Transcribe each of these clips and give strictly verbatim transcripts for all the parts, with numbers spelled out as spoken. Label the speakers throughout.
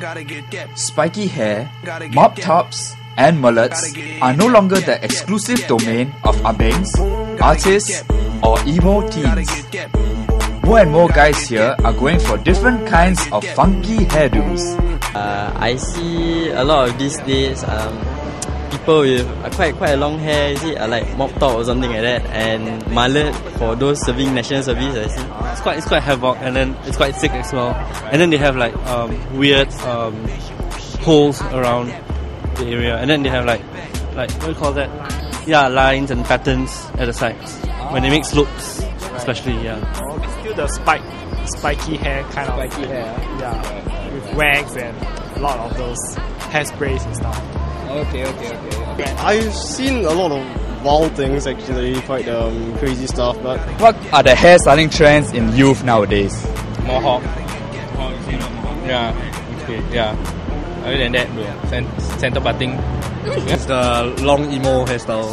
Speaker 1: Spiky hair, mop tops, and mullets are no longer the exclusive domain of abangs, artists, or emo teens. More and more guys here are going for different kinds of funky hairdos.
Speaker 2: Uh, I see a lot of these days um, people with uh, quite quite a long hair, you see, uh, like mop top or something like that, and mullet for those serving national service. I see.
Speaker 3: It's quite it's quite havoc, and then it's quite thick as well. And then they have like um, weird um, holes around the area, and then they have like like what do you call that? Yeah, lines and patterns at the sides when they make slopes, especially. Yeah.
Speaker 4: It's still the spike, spiky hair kind of.
Speaker 5: Spiky hair.
Speaker 4: Yeah, with wags and a lot of those hairsprays and stuff.
Speaker 5: Okay, okay, okay. okay.
Speaker 6: I've seen a lot of wild things actually, quite um, crazy stuff. But
Speaker 1: what are the hairstyling trends in youth nowadays?
Speaker 3: Mohawk. Yeah. Okay. Yeah. Other than that, bro, center parting.
Speaker 7: It's the long emo hairstyle.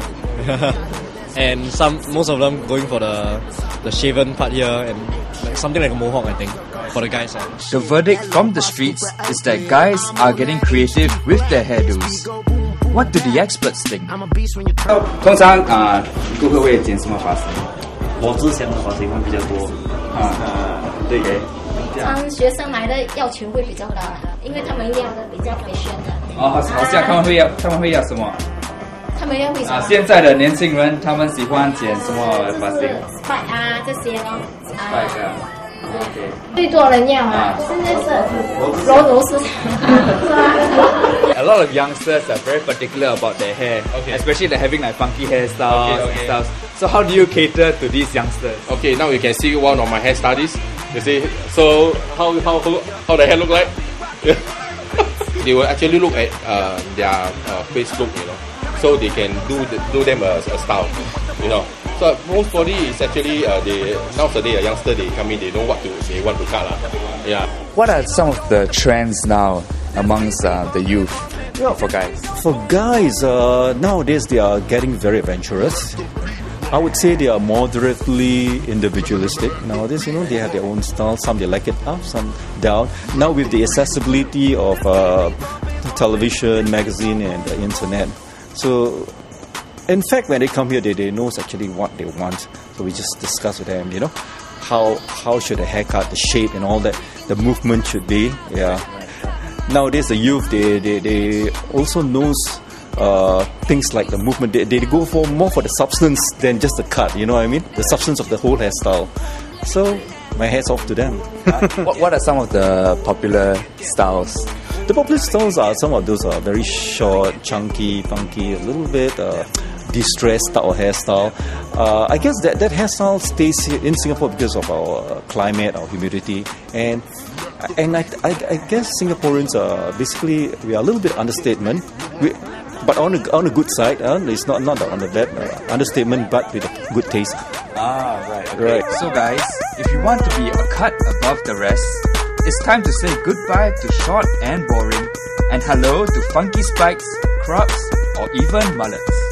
Speaker 7: And some, most of them going for the the shaven part here and like something like a mohawk, I think, for the guys. Uh.
Speaker 1: The verdict from the streets is that guys are getting creative with their hairdos. What do the experts think?
Speaker 8: 通常啊，顾客会剪什么发型？
Speaker 9: 我之前的发型会比较多。
Speaker 8: 啊，对。
Speaker 10: 常学生来的要求会比较高，因为他们要的比较 fashion 的。
Speaker 8: 哦，好像他们会要，他们会要什么？
Speaker 10: 他们要会什么？
Speaker 8: 啊，现在的年轻人他们喜欢剪什么发型
Speaker 10: ？spike 啊，这些咯。
Speaker 8: spike 啊 ，OK。
Speaker 10: 最多人要啊，现在是柔柔市场，是吧
Speaker 1: A lot of youngsters are very particular about their hair, okay. Especially they're having like funky hairstyles okay, okay. and stuff. So how do you cater to these youngsters?
Speaker 11: Okay, now you can see one of my hair studies. You see, so how how how, how the hair look like? They will actually look at uh, their uh, face look, you know. So they can do the, do them a, a style, you know. So most body is actually uh, they nowadays a youngster they come in, they know what to they want to cut lah. Yeah.
Speaker 1: What are some of the trends now amongst uh, the youth
Speaker 12: yeah,
Speaker 1: for guys?
Speaker 12: For guys, uh, nowadays they are getting very adventurous. I would say they are moderately individualistic. Nowadays, you know, they have their own style. Some they like it up, some down. Now with the accessibility of uh, television, magazine, and the internet. So, in fact, when they come here, they, they know actually what they want. So we just discuss with them, you know, how how should the haircut, the shape, and all that, the movement should be. Yeah. Nowadays, the youth they they, they also knows uh, things like the movement. They, they go for more for the substance than just the cut. You know what I mean? The substance of the whole hairstyle. So my hat's off to them.
Speaker 1: uh, what what are some of the popular styles?
Speaker 12: The popular styles are some of those are very short, chunky, funky, a little bit uh, distressed style hairstyle. Uh, I guess that, that hairstyle stays in Singapore because of our uh, climate, our humidity, and and I, I, I guess Singaporeans are basically we are a little bit understatement, we, but on a, on a good side. Uh, it's not not on the bad uh, understatement, but with a good taste.
Speaker 1: Ah, right, okay.
Speaker 12: Right.
Speaker 1: So guys, if you want to be a cut above the rest, it's time to say goodbye to short and boring, and hello to funky spikes, crops, or even mullets.